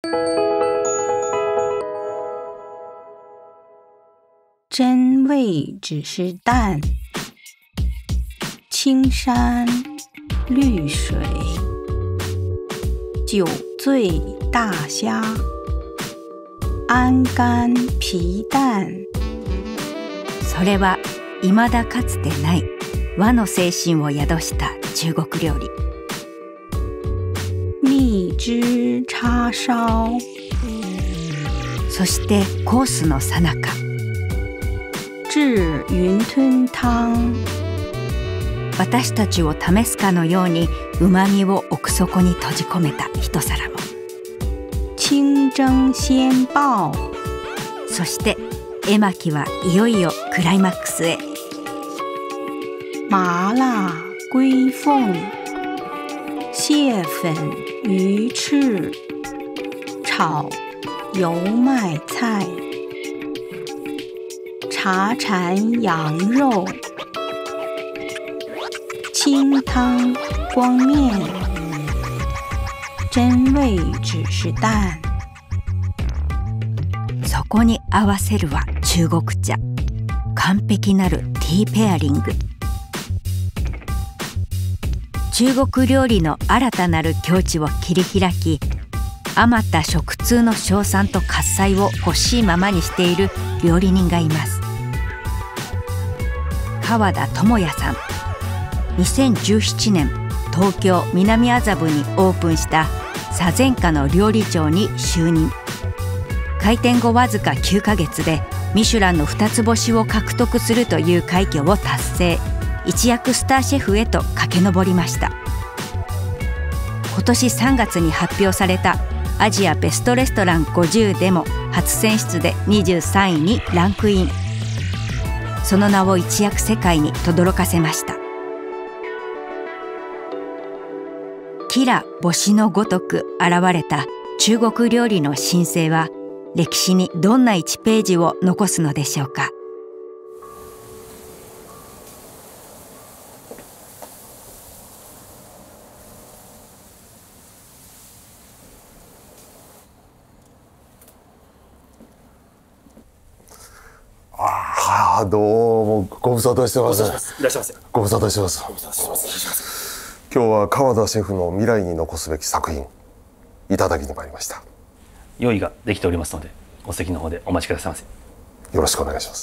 真味只是淡，青山绿水，酒醉大虾，安肝皮蛋。 それは未だかつてない和の精神を宿した中国料理。 蜜汁叉燒。 そしてコースの最中、 炙雲吞湯。 私たちを試すかのようにうまみを奥底に閉じ込めた一皿も。 清蒸鮮鲍。 そして絵巻はいよいよクライマックスへ。 麻辣龜鳳、蟹粉魚翅、炒油麥菜、茶禪羊肉、清湯光面。真味只是淡。 そこに合わせるは中国茶。完璧なるティーペアリング。中国料理の新たなる境地を切り開き、あまた食通の称賛と喝采を欲しいままにしている料理人がいます。川田智也さん。2017年東京南麻布にオープンした茶前家の料理長に就任。開店後わずか9ヶ月でミシュランの2つ星を獲得するという快挙を達成。一躍スターシェフへと駆け上りました。今年3月に発表されたアジアベストレストラン50でも初選出で23位にランクイン。その名を一躍世界に轟かせました。キラ星のごとく現れた中国料理の新星は歴史にどんな1ページを残すのでしょうか。 どうもご無沙汰してます。 いらっしゃいませ。 ご無沙汰してます。今日は川田シェフの未来に残すべき作品いただきに参りました。 用意ができておりますので、お席の方でお待ちくださいませ。 よろしくお願いします。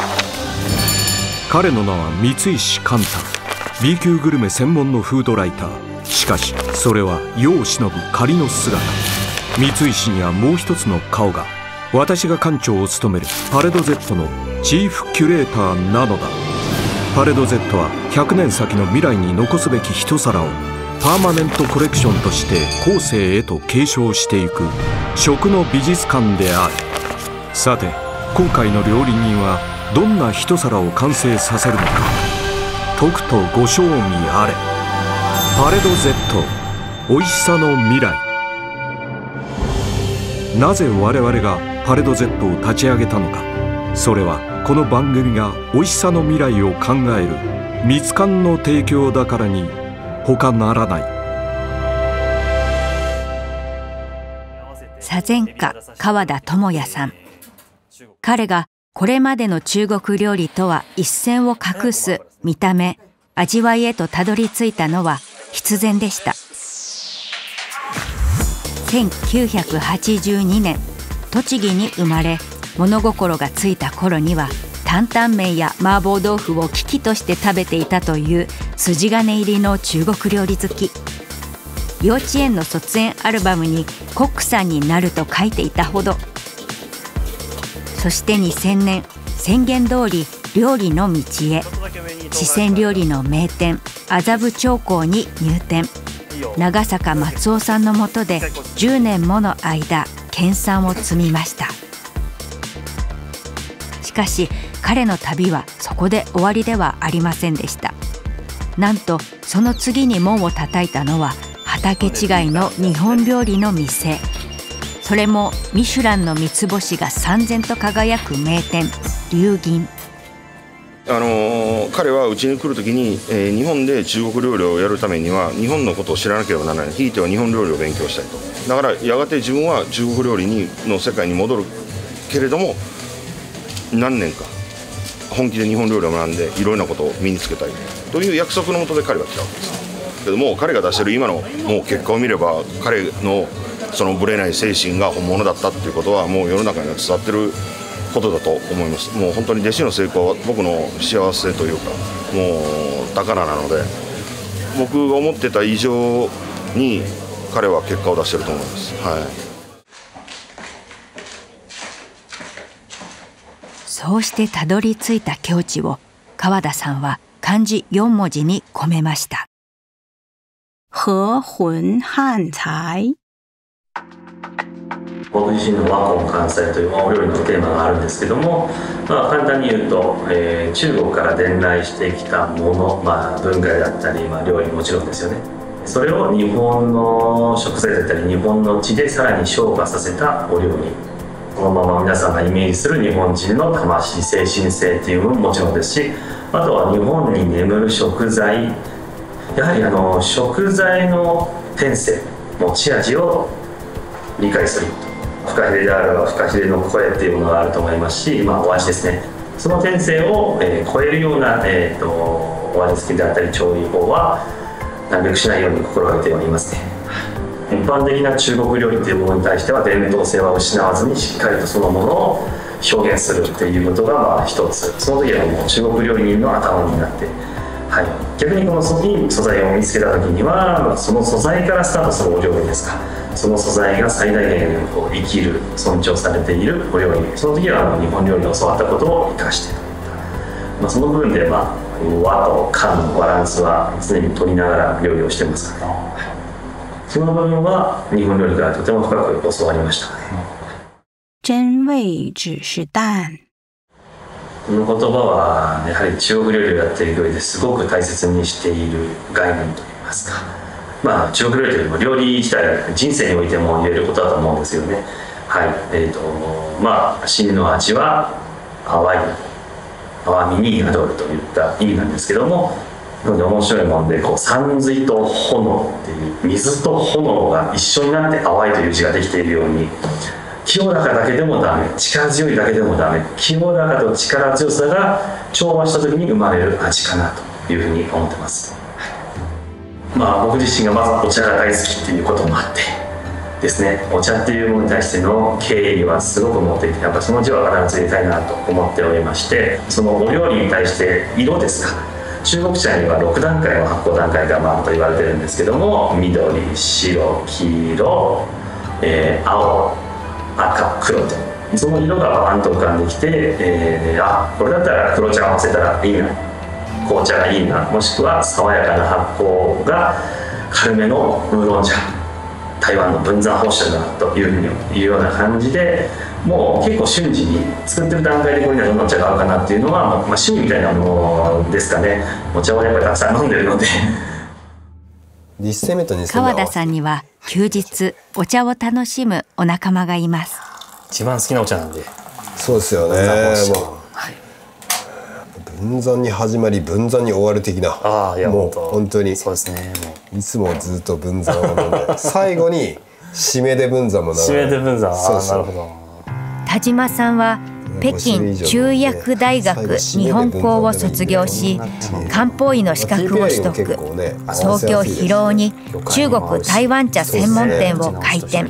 彼の名は三石寛太。 B 級グルメ専門のフードライター。しかしそれは世を忍ぶ仮の姿。三石にはもう一つの顔が。私が館長を務めるパレド Z のチーフキュレーターなのだ。パレド Z は100年先の未来に残すべき一皿をパーマネントコレクションとして後世へと継承していく食の美術館である。さて今回の料理人はどんな一皿を完成させるのか、とくとご賞味あれ。パレド Z 美味しさの未来。なぜ我々がパレド Z を立ち上げたのか。それはこの番組が美味しさの未来を考えるミツカンの提供だからに他ならない。 茶前家川田智也さん。彼がこれまでの中国料理とは一線を画す見た目、味わいへとたどり着いたのは必然でした。1982年栃木に生まれ、物心がついた頃には担々麺や麻婆豆腐を喜々として食べていたという筋金入りの中国料理好き。幼稚園の卒園アルバムにコックさんになると書いていたほど。そして2000年宣言通り料理の道へ。四川料理の名店麻布長江に入店。長坂松尾さんの下で10年もの間研鑽を積みました。しかし彼の旅はそこで終わりではありませんでした。なんとその次に門を叩いたのは畑違いの日本料理の店。それもミシュランの三つ星が燦然と輝く名店龍銀。 彼はうちに来るときに、日本で中国料理をやるためには日本のことを知らなければならない。ひいては日本料理を勉強したいと。だからやがて自分は中国料理の世界に戻るけれども、何年か本気で日本料理を学んでいろんなことを身につけたいという約束のもとで彼は来たわけですけども、彼が出している今のもう結果を見れば、彼のそのぶれない精神が本物だったっていうことはもう世の中には伝わってることだと思います。もう本当に弟子の成功は僕の幸せというか、もう宝なので、僕が思ってた以上に彼は結果を出してると思います。はい。 そうしてたどり着いた境地を川田さんは漢字4文字に込めました。 和魂汉才。 僕自身の和魂関西というお料理のテーマがあるんですけども、簡単に言うと、中国から伝来してきたもの、文化であったり、料理もちろんですよね。それを日本の食材だったり日本の地でさらに昇華させたお料理、そのまま皆さんがイメージする日本人の魂、精神性っていうのももちろんですし、あとは日本に眠る食材、やはり食材の天性、持ち味を理解すること、フカヒレであればフカヒレの声っていうものがあると思いますし、お味ですね、その天性を、超えるような、お味付けであったり調理法はなるべくしないように心がけておりますね。一般的な中国料理というものに対しては伝統性は失わずにしっかりとそのものを表現するっていうことが一つ、その時はもう中国料理人の頭になって、逆にこのいい素材を見つけた時にはその素材からスタートするお料理ですか、その素材が最大限生きる、尊重されているお料理、その時は日本料理を教わったことを生かしている、その部分で和と漢のバランスは常に取りながら料理をしてますから、その部分は日本料理からとても深く教わりました。 真味只是淡。 この言葉はやはり中国料理をやっている上ですごく大切にしている概念といいますか、中国料理というよりも料理自体人生においても言えることだと思うんですよね。真の味は淡みに宿るといった意味なんですけども、面白いもんで山水と炎っていう水と炎が一緒になって淡いという字ができているように、清らかだけでもダメ、力強いだけでもダメ、清らかと力強さが調和した時に生まれる味かなというふうに思ってます。僕自身がまずお茶が大好きっていうこともあってですね、お茶っていうものに対しての敬意はすごく持っていて、やっぱその字は必ず入れたいなと思っておりまして、そのお料理に対して色ですか、中国茶には6段階の発酵段階があると言われてるんですけども、緑、白、黄色、青、赤、黒と、その色がバーンと浮かんできて、これだったら黒茶を合わせたらいいな、紅茶がいいな、もしくは爽やかな発酵が軽めのウーロン茶、台湾の分山法酒だというふうに言うような感じで、もう結構瞬時に作ってる段階でこれにはどんなお茶が合うかなっていうのは、趣味みたいなものですかね。お茶をやっぱりたくさん飲んでるので 1戦目と2戦目川田さんには休日お茶を楽しむお仲間がいます。 一番好きなお茶なんで。 そうですよね。分山に始まり分山に終わる的な、もう本当にそうですね、 いつもずっと分山を飲んで最後に締めで分山も締めで分山、なるほど。 田島さんは北京中薬大学日本校を卒業し、漢方医の資格を取得、東京広尾に中国台湾茶専門店を開店。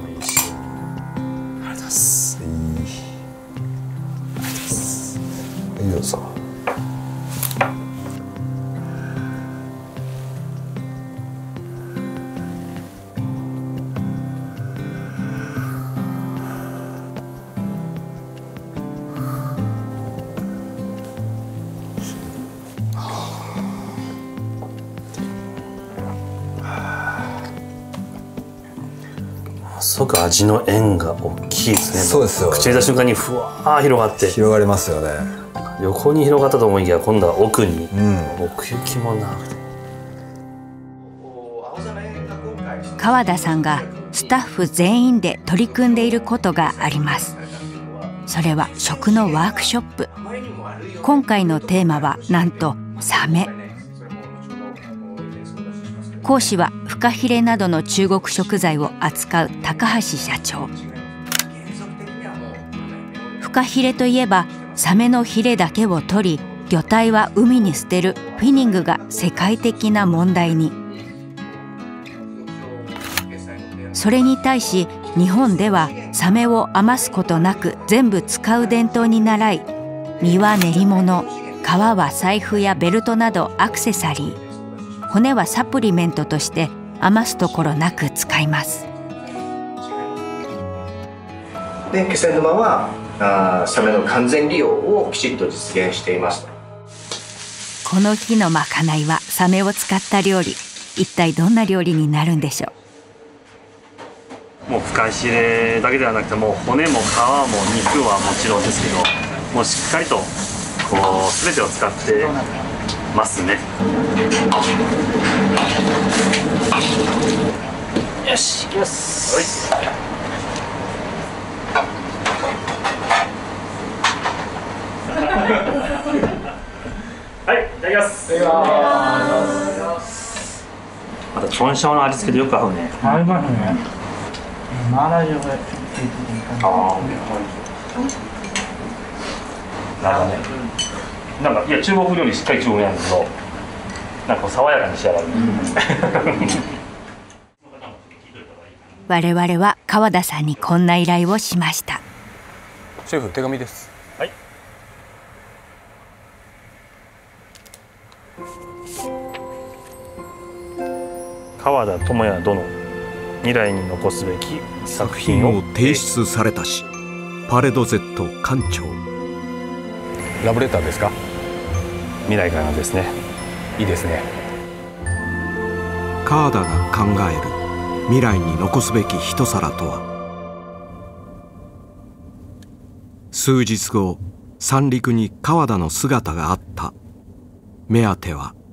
すごく味の円が大きいですね。 そうですよ。 口に入れた瞬間にふわー広がって広がりますよね。 横に広がったと思いきや今度は奥に、奥行きもなくて。 川田さんがスタッフ全員で取り組んでいることがあります。 それは食のワークショップ。今回のテーマはなんとサメ。講師はフカヒレなどの中国食材を扱う高橋社長。フカヒレといえばサメのヒレだけを取り、魚体は海に捨てるフィニングが世界的な問題に。それに対し日本ではサメを余すことなく全部使う伝統に倣い、身は練り物、皮は財布やベルトなどアクセサリー、骨はサプリメントとして余すところなく使います。 で気仙沼はサメの完全利用をきちっと実現しています。 この日のまかないはサメを使った料理。一体どんな料理になるんでしょう。 もうフカヒレだけではなくて、もう骨も皮も肉はもちろんですけど、もうしっかりとこう全てを使ってますね。よし、いきます。はい、いただきます。またチョンシャオの味付けでよく合うね。合いますね。マーラージョンがついてる。なんかいや中国料理しっかり中国なんですけど、なんか爽やかに仕上がる。 我々は川田さんにこんな依頼をしました。 シェフ、手紙です。 はい。川田智也殿、未来に残すべき作品を提出されたし、パレド Z 館長。 ラブレターですか？ 未来からですね。 いいですね。 川田が考える未来に残すべき一皿とは。数日後、三陸に川田の姿があった。目当ては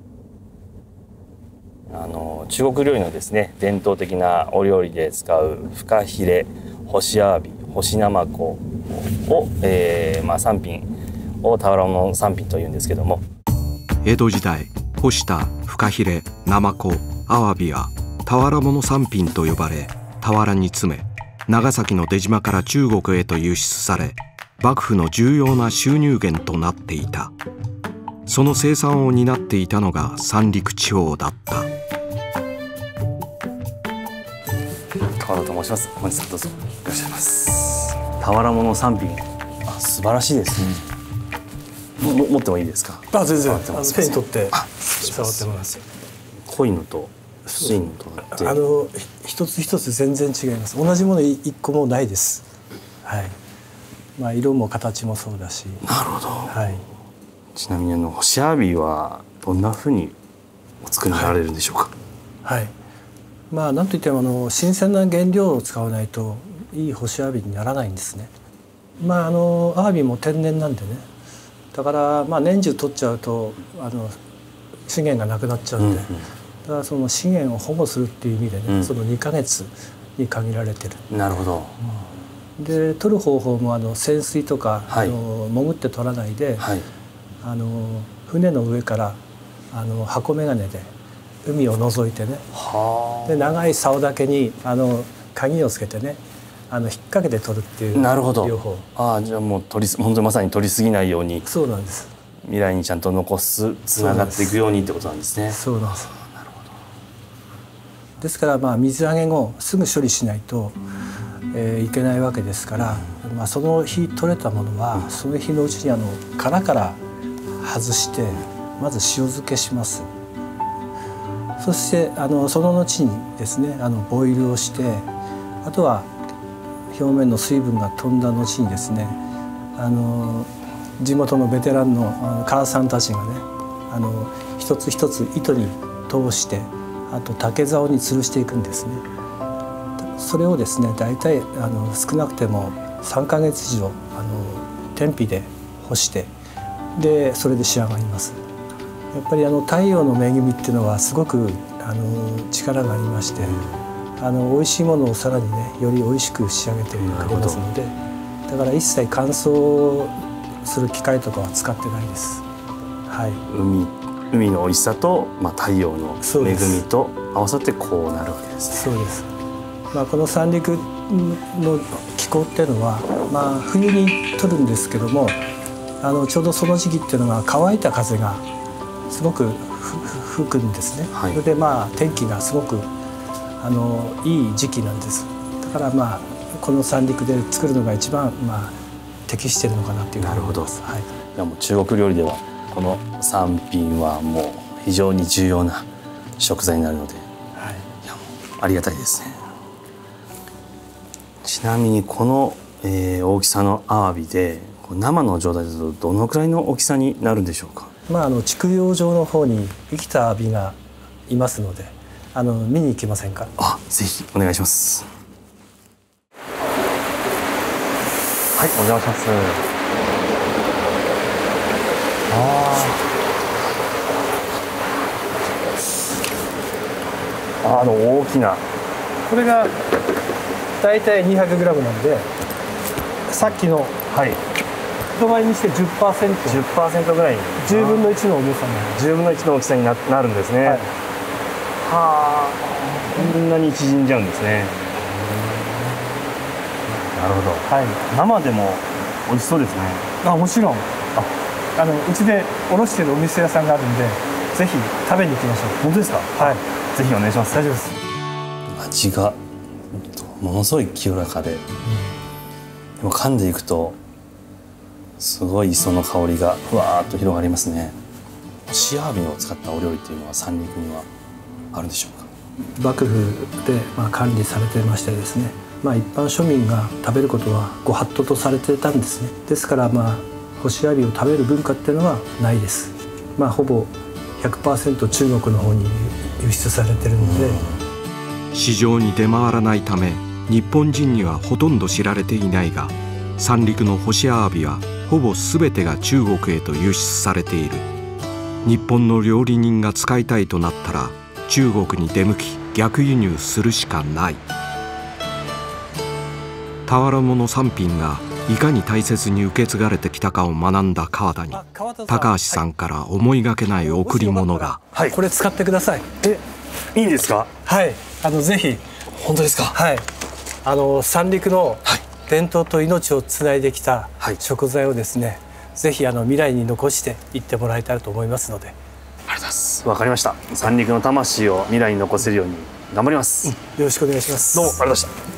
中国料理のですね、伝統的なお料理で使うフカヒレ、干しアワビ、干しナマコを、3品を俵物3品というんですけども、 江戸時代、干したフカヒレ、ナマコ、アワビは俵物3品と呼ばれ、俵に詰め長崎の出島から中国へと輸出され、幕府の重要な収入源となっていた。その生産を担っていたのが三陸地方だった。 川田と申します。本日はどうぞいらっしゃいます。俵物3品、素晴らしいですね。持ってもいいですか？ 全然手に取って触ってもらって。 濃いのと薄いのとあって、 一つ一つ全然違います。同じもの一個もないです。はい。色も形もそうだし。 なるほど。 はい。 ちなみに干しアワビはどんな風にお作りになられるんでしょうか？ はい。なんといっても新鮮な原料を使わないといい干しアワビにならないんですね。アワビも天然なんでね。だから年中取っちゃうと資源がなくなっちゃうんで、だからその資源を保護するっていう意味でね、その2ヶ月に限られてる。 なるほど。 で取る方法も潜水とか、潜って取らないで、船の上から箱眼鏡で海を覗いてね、で長い竿だけに鍵をつけてね、引っ掛けて取るっていう。 なるほど。 両方。 じゃあもう本当にまさに取りすぎないように。 そうなんです。 未来にちゃんと残す、つながっていくようにってことなんですね。 そうなんです。なるほど。ですから水揚げ後すぐ処理しないといけないわけですから、その日取れたものはその日のうちに殻から外してまず塩漬けします。そしてその後にですねボイルをして、あとは表面の水分が飛んだ後にですね地元のベテランの唐さんたちがね一つ一つ糸に通して、あと竹竿に吊るしていくんですね。それをですね大体少なくても3ヶ月以上天日で干して、でそれで仕上がります。やっぱり太陽の恵みっていうのはすごく力がありまして、美味しいものをさらにねより美味しく仕上げてくれますので、 だから一切乾燥する機械とかは使ってないです。はい、 海の美味しさと、太陽の恵みと合わさってこうなるわけですね。 そうです。この三陸の気候っていうのは、冬に取るんですけども、ちょうどその時期っていうのは乾いた風がすごく吹くんですね。それで天気がすごくいい時期なんです。だからこの三陸で作るのが一番適しているのかなっていうふうに思います。はい、 じゃあもう中国料理ではこの3品はもう非常に重要な食材になるので、いやもうありがたいですね。ちなみにこの、大きさのアワビで生の状態だとどのくらいの大きさになるんでしょうか。 畜養場の方に生きたアワビがいますので見に行きませんか。 ぜひお願いします。はい、お邪魔します。大きな、 これがだいたい 200g なんで、さっきの一倍にして 10% ぐらい、 10分の1の重さになる。 10分の1の大きさになるんですね。こんなに縮んじゃうんですね。なるほど。生でも美味しそうですね。 もちろん。うちで卸してるお店屋さんがあるんで、ぜひ食べに行きましょう。 本当ですか。 はい。 ぜひお願いします。 大丈夫です。 味がものすごい清らかで、でも噛んでいくとすごい磯の香りがふわーっと広がりますね。干しアワビを使ったお料理っていうのは三陸にはあるんでしょうか。 幕府で管理されてましてですね、一般庶民が食べることはご法度とされてたんですね。ですから干しアワビを食べる文化っていうのはないです。ほぼ 100% 中国の方に輸出されてるので、 市場に出回らないため日本人にはほとんど知られていないが、三陸の干しアワビはほぼ全てが中国へと輸出されている。日本の料理人が使いたいとなったら中国に出向き逆輸入するしかない。俵物3品がいかに大切に受け継がれてきたかを学んだ川田に、高橋さんから思いがけない贈り物が。 これ使ってください。 いいですか。 はい、ぜひ。 本当ですか。 はい、三陸の伝統と命をつないできた食材をですね、ぜひ未来に残していってもらいたいと思いますので。 ありがとうございます。わかりました。三陸の魂を未来に残せるように頑張ります。 よろしくお願いします。 どうもありがとうございました。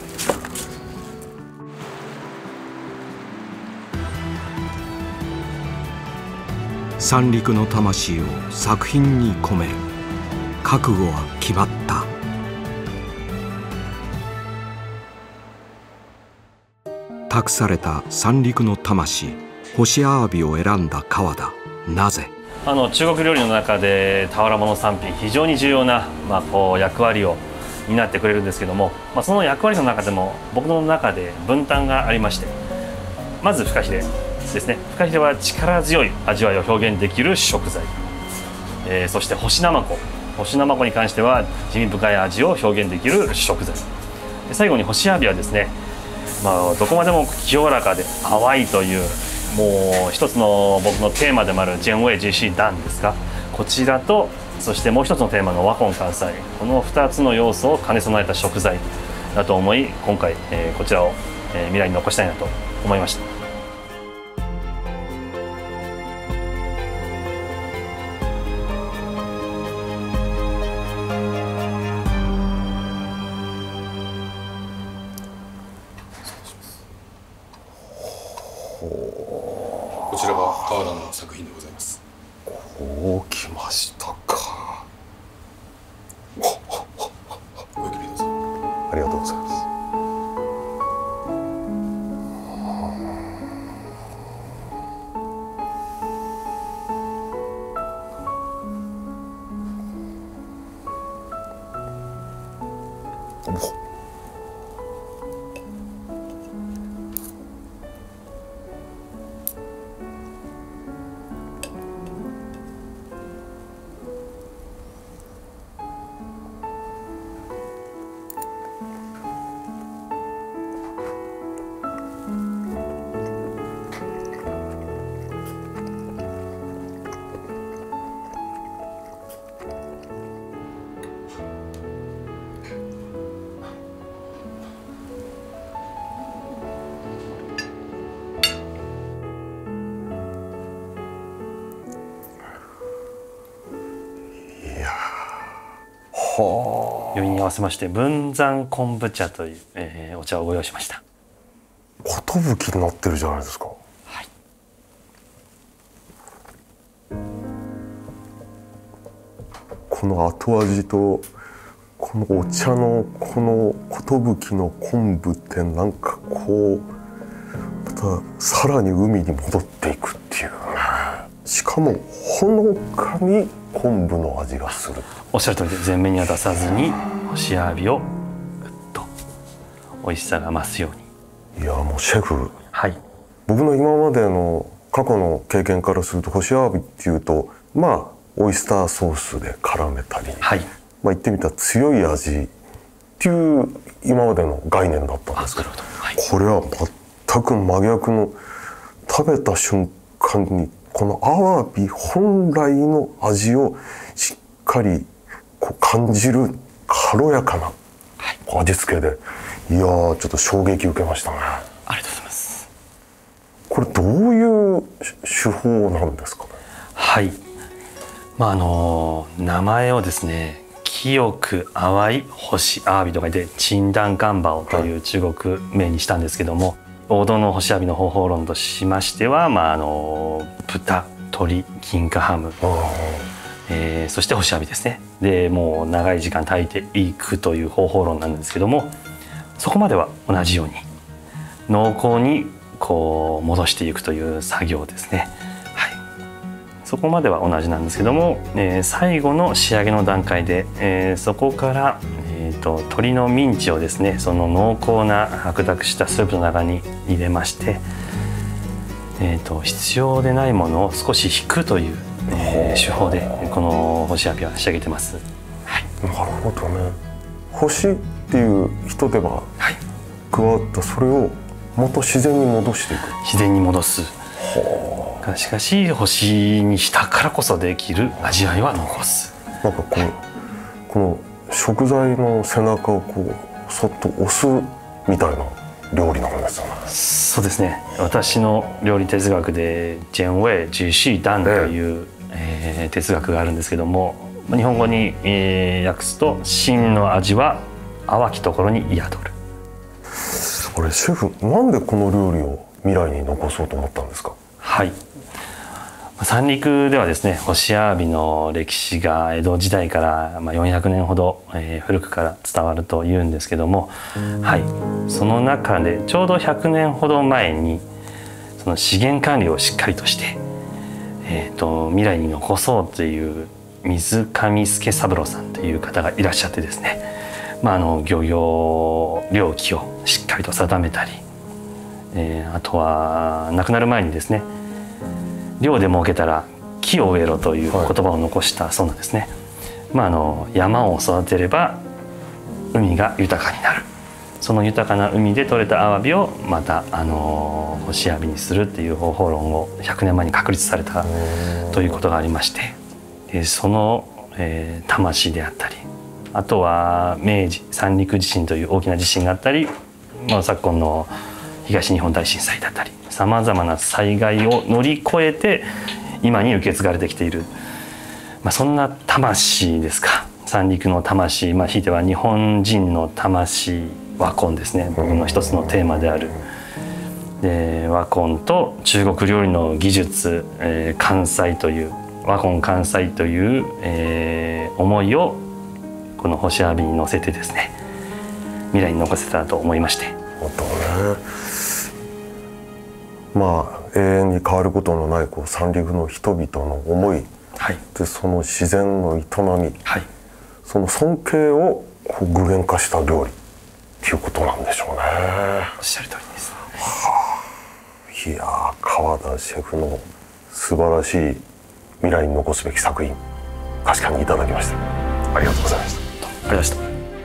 三陸の魂を作品に込める。覚悟は決まった。託された三陸の魂、干しアワビを選んだ川田。なぜ？ 中国料理の中で俵物3品非常に重要な、役割を担ってくれるんですけども、その役割の中でも僕の中で分担がありまして、まずフカヒレですね。フカヒレは力強い味わいを表現できる食材、そして干しナマコに関しては滋味深い味を表現できる食材で、最後に干しアワビはですね、どこまでも清らかで淡いという、もう一つの僕のテーマでもあるジェンウェイ GC ダンですか、こちらと、そしてもう一つのテーマの和魂関西、この2つの要素を兼ね備えた食材だと思い、今回、こちらを、未来に残したいなと思いました。 こちらが川田の作品でございます。 こうきましたか。 ごゆっくりどうぞ。 ありがとうございます。 余韻に合わせまして文山昆布茶という、お茶をご用意しました。 寿になってるじゃないですか。 はい。 この後味とこのお茶のこの寿の昆布ってなんかこうまたさらに海に戻っていくっていうね。しかもほのかに昆布の味がする。 おっしゃる通りで、前面には出さずに干しアワビをぐっと美味しさが増すように。 いやもうシェフ、 はい、 僕の今までの過去の経験からすると干しアワビっていうとまあオイスターソースで絡めたり、 はい、 まあ言ってみたら強い味っていう今までの概念だったんですけど、はい、これは全く真逆の、食べた瞬間にこのアワビ本来の味をしっかりこう感じる軽やかな味付けで、いやーちょっと衝撃受けましたね。 ありがとうございます。 これどういう手法なんですかね。 はい、名前をですね、清く淡い干しアワビと書いて清淡ガンバオという中国名にしたんですけども、王道の干しアワビの方法論としましては、豚、鶏、金華ハム、そして干しアワビですね。でもう長い時間炊いていくという方法論なんですけども、そこまでは同じように濃厚にこう戻していくという作業ですね。はい、そこまでは同じなんですけども、最後の仕上げの段階で、そこから、鶏のミンチをですね、その濃厚な白濁したスープの中に入れまして、必要でないものを少し引くという、手法でこの干しアワビは仕上げてます。はい、 なるほどね。干しっていう一手間加わったそれをまた自然に戻していく。 自然に戻す。しかし干しにしたからこそできる味わいは残す。 なんかこの食材の背中をこうそっと押すみたいな料理なんですよね。 そうですね。私の料理哲学でジェンウェイジュシーダンという、哲学があるんですけども、日本語に、訳すと真の味は淡きところに宿る。 これシェフ、なんでこの料理を未来に残そうと思ったんですか。 はい、三陸ではですね、干しアワビの歴史が江戸時代から400年ほど、古くから伝わるというんですけども、はい、その中でちょうど100年ほど前にその資源管理をしっかりとして、未来に残そうという水上助三郎さんという方がいらっしゃってですね、漁業領域をしっかりと定めたり、あとは亡くなる前にですね、漁で儲けたら木を植えろという言葉を残したそうなんですね。山を育てれば海が豊かになる。その豊かな海で採れたアワビをまた干しアワビにするっていう方法論を100年前に確立されたということがありまして、その、魂であったり、あとは明治三陸地震という大きな地震があったり、昨今の東日本大震災だったり、さまざまな災害を乗り越えて今に受け継がれてきている、そんな魂ですか。三陸の魂、ひいては日本人の魂、和魂ですね。僕の一つのテーマである。で、和魂と中国料理の技術、関西という和魂関西という、思いをこの干しアワビに乗せてですね、未来に残せたらと思いまして。 本当ね。永遠に変わることのない三陸の人々の思い、 はい、 でその自然の営み、 はい、 その尊敬を具現化した料理っていうことなんでしょうね。 おっしゃる通りです。 いやー、川田シェフの素晴らしい未来に残すべき作品、確かにいただきました。ありがとうございました。 ありがとうございました。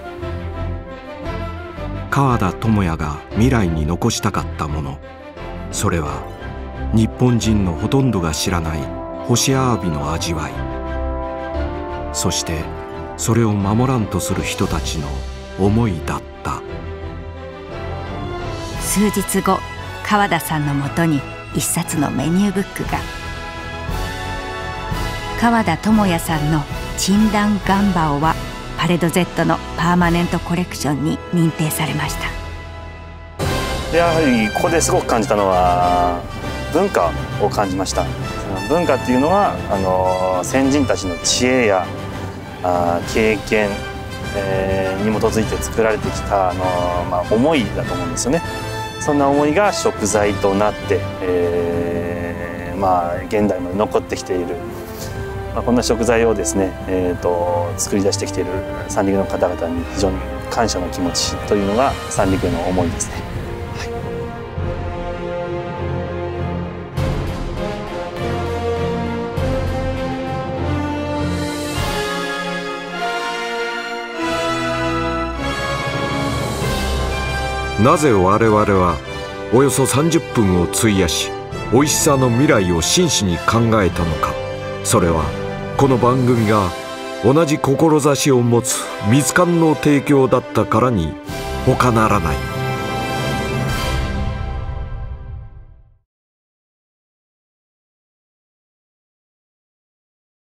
川田智也が未来に残したかったもの、それは日本人のほとんどが知らない干しアワビの味わい、そしてそれを守らんとする人たちの思いだった。 数日後、川田さんのもとに一冊のメニューブックが。川田智也さんの清淡ガンバオはパレード Z のパーマネントコレクションに認定されました。 でやはりここですごく感じたのは文化を感じました。その文化っていうのは先人たちの知恵や経験、に基づいて作られてきた思いだと思うんですよね。そんな思いが食材となって、現代まで残ってきている、こんな食材をですね、作り出してきている三陸の方々に非常に感謝の気持ちというのが三陸への思いですね。 なぜ我々はおよそ30分を費やし美味しさの未来を真摯に考えたのか。それはこの番組が同じ志を持つミツカンの提供だったからに他ならない。